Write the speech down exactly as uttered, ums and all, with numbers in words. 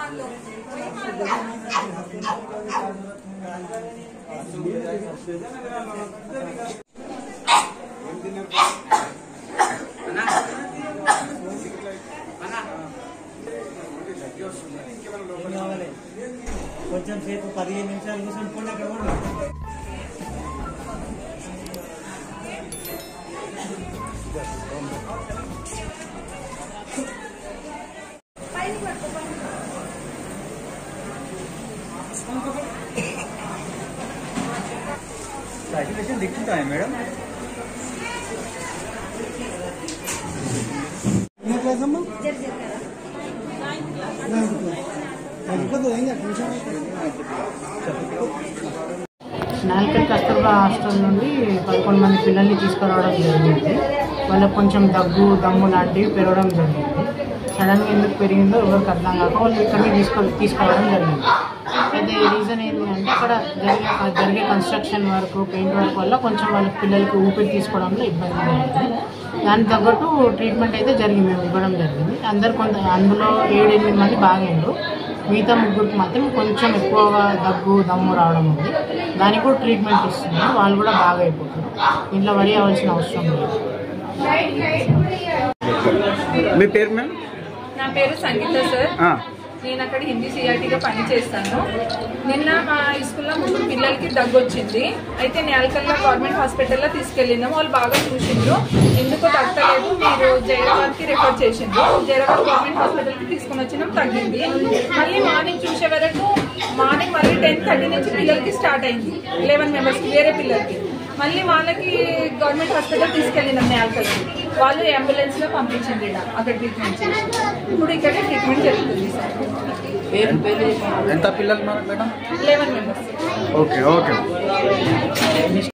కొంచెం సేపు పదిహేను నిమిషాలు కూర్చొని పోండి అక్కడ కూడా. साइकिल दिखता है मैडम నాల్కల్ కస్తూర్బా హాస్టల్ నుండి పదకొండు మంది పిల్లల్ని తీసుకురావడం జరిగింది. వాళ్ళకి కొంచెం దగ్గు దమ్ము లాంటివి పెరగడం జరిగింది. సడన్గా ఎందుకు పెరిగిందో ఎవరికి అర్థం కాక వాళ్ళు ఇక్కడికి తీసుకో తీసుకురావడం జరిగింది. అయితే రీజన్ ఏంటి అంటే అక్కడ జరిగే జరిగే కన్స్ట్రక్షన్ వర్క్ పెయింట్ వర్క్ వల్ల కొంచెం వాళ్ళ పిల్లలకి ఊపిరి తీసుకోవడంలో ఇబ్బంది జరిగింది. దానికి తగ్గట్టు ట్రీట్మెంట్ అయితే జరిగింది, మేము ఇవ్వడం జరిగింది. అందరు కొంత అందులో ఏడు ఎనిమిది మంది బాగైండ్రు. మిగతా ముగ్గురికి మాత్రం కొంచెం ఎక్కువగా దగ్గు దమ్ము రావడం ఉంది. దానికి కూడా ట్రీట్మెంట్ ఇస్తున్నాం, వాళ్ళు కూడా బాగా అయిపోతారు. ఇంట్లో వరి అవ్వాల్సిన అవసరం లేదు. మీ పేరు మ్యామ్? నా పేరు సంగీత సార్. నేను అక్కడ హిందీ సిఆర్టీగా పని చేస్తాను. నిన్న మా స్కూల్లో ముగ్గురు పిల్లలకి దగ్గు వచ్చింది. అయితే నేల్కల్లా గవర్నమెంట్ హాస్పిటల్లో తీసుకెళ్ళినాము. వాళ్ళు బాగా చూసిండ్రు, ఎందుకో తగ్గలేదు, మీరు జైరాబాద్కి రిఫర్ చేసిండ్రు. జైరాబాద్ గవర్నమెంట్ హాస్పిటల్కి తీసుకుని వచ్చినాం, తగ్గింది. మళ్ళీ మార్నింగ్ చూసే వరకు మార్నింగ్ మళ్ళీ టెన్ థర్టీ నుంచి పిల్లలకి స్టార్ట్ అయింది, లెవెన్ మెంబర్స్కి వేరే పిల్లలకి. మళ్ళీ వాళ్ళకి గవర్నమెంట్ హాస్పిటల్ తీసుకెళ్ళినాం నేల్కల్కి. వాళ్ళు అంబులెన్స్లో పంపించింది, అక్కడ ట్రీట్మెంట్ చేసి ఇప్పుడు ఇక్కడ ట్రీట్మెంట్ జరుగుతుంది సార్. ఎంత పిల్లలు madam? Eleven members. Okay okay.